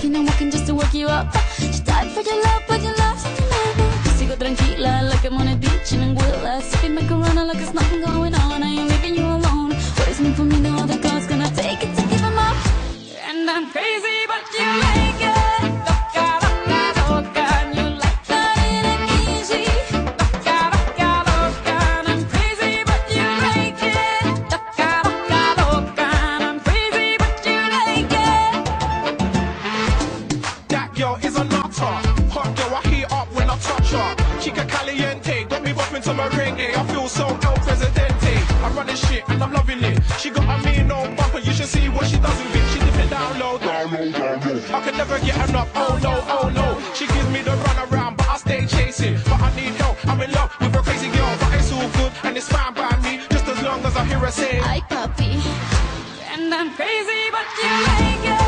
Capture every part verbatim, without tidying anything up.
walking and walking just to work you up. She died for your love, but your love's on the level. Sigo tranquila, like I'm on a beach in Anguilla, sipping macarona like there's nothing going on. I ain't leaving you alone. What is meant for me, no other God's gonna take it to give him up. And I'm crazy, but you like it. Chica caliente, got me bopping to merengue. I feel so El Presidente. I run this shit and I'm loving it. She got a mean old bumper, you should see what she does with it. She dip it down low, down low, down low. I can never get enough, oh no, oh no. She gives me the run around, but I stay chasing. But I need help, I'm in love with a crazy girl. But it's all good and it's fine by me, just as long as I hear her say, hi puppy. And I'm crazy, but you like it.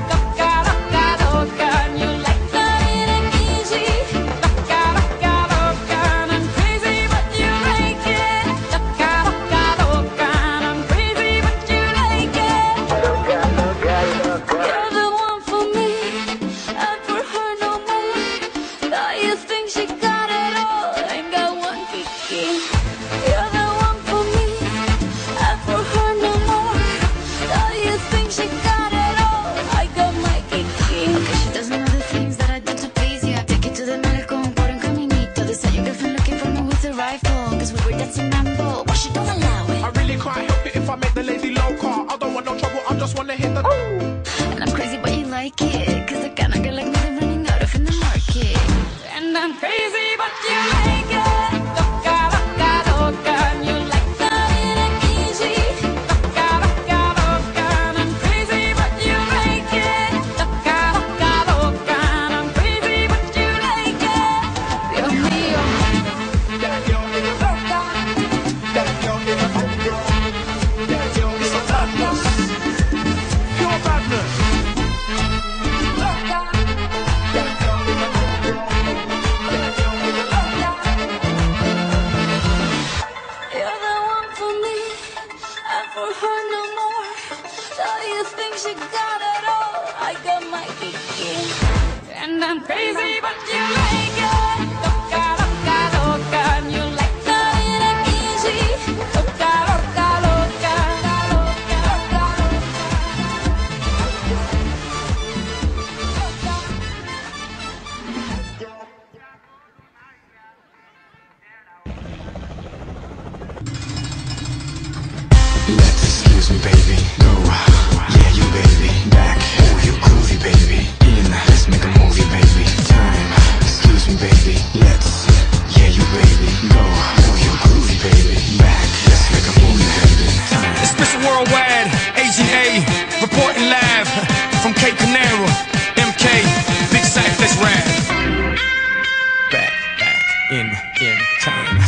Wanna hit the ooh. And I'm crazy but you like it, cause the kind of girl like me they're running out of in the market. And I'm crazy but you like it. Loca, loca, loca, and you like that it ain't easy. Loca, loca, loca, and I'm crazy but you like it. Loca, loca, loca, and I'm crazy but you like it. Dios mío. That girl is a loca. That girl is a loca. That girl is a loca. For her no more. Tell you think she got it all. I got my kiki. And I'm crazy, but you like it. Loca, loca, loca, and you like that it ain't easy. Loca, loca, loca, loca, Excuse me, baby, go. Yeah, you, baby, back. Oh, you groovy, baby. In, let's make a movie, baby. Time. Excuse me, baby, let's. Yeah, you, baby, go. Oh, you groovy, baby, back. Let's make a movie, baby. Time. It's Mister Worldwide, Agent A, reporting live from Cape Canaveral. M K, Big Cypher's rap. Back, back, in, in time.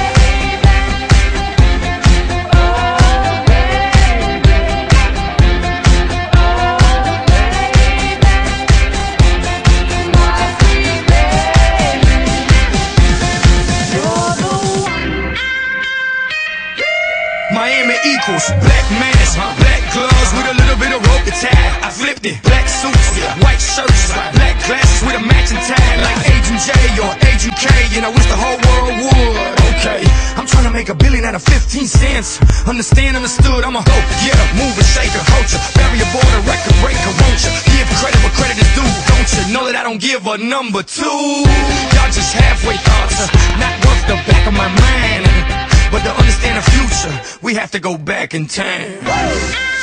Miami equals black mask, black gloves with a little bit of rope to tie. I flipped it, black suits, white shirts, black glasses with a matching tie, like Agent J or Agent K, and I wish the whole world would. Okay, I'm trying to make a billion out of fifteen cents. Understand, understood, I'm a hoe, yeah, mover, shaker, culture, barrier border, record breaker, won't you? Give credit where credit is due, don't you? Know that I don't give a number two. Y'all just halfway thoughts, not worth the back of my mind. But to understand the future, we have to go back in time.